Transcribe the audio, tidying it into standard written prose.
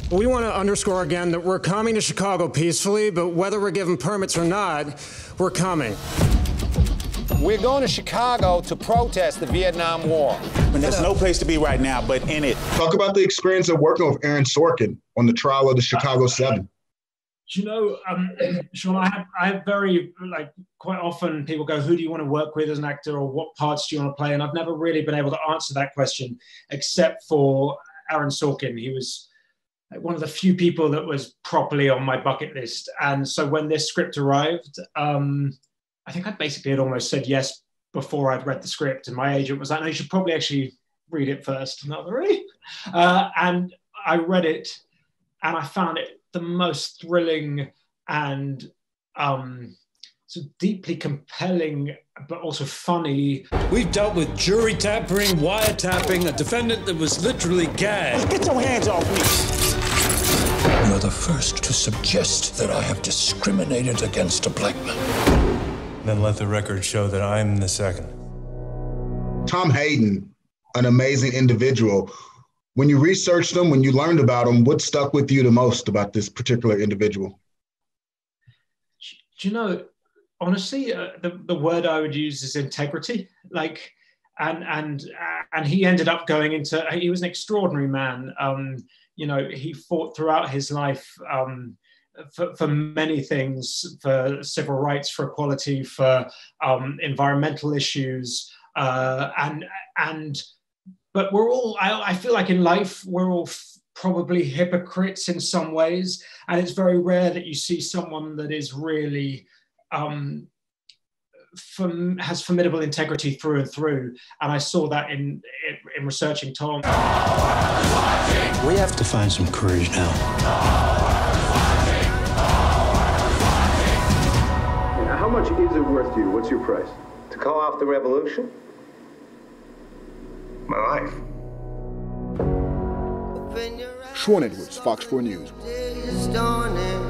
We want to underscore again that we're coming to Chicago peacefully, but whether we're given permits or not, we're coming. We're going to Chicago to protest the Vietnam War. And there's no place to be right now but in it. Talk about the experience of working with Aaron Sorkin on the trial of the Chicago 7. Do you know, Sean, I have very, quite often people go, who do you want to work with as an actor, or what parts do you want to play? And I've never really been able to answer that question, except for Aaron Sorkin. He was one of the few people that was properly on my bucket list. And so when this script arrived, I think I basically had almost said yes before I'd read the script. And my agent was like, no, you should probably actually read it first. And I was like, really? And I read it, and I found it the most thrilling and so deeply compelling, but also funny. We've dealt with jury tampering, wiretapping, a defendant that was literally gagged. Get your hands off me. You're the first to suggest that I have discriminated against a black man. Then let the record show that I'm the second. Tom Hayden, an amazing individual. When you researched him, when you learned about him, what stuck with you the most about this particular individual? Do you know, honestly, the word I would use is integrity. And he ended up going into, he was an extraordinary man. He fought throughout his life for many things, for civil rights, for equality, for environmental issues, but we're all, I feel like in life, we're all probably hypocrites in some ways. And it's very rare that you see someone that is really, has formidable integrity through and through. And I saw that in researching Tom. We have to find some courage now. How much is it worth to you? What's your price? To call off the revolution? My life. Sean Edwards, Fox 4 News.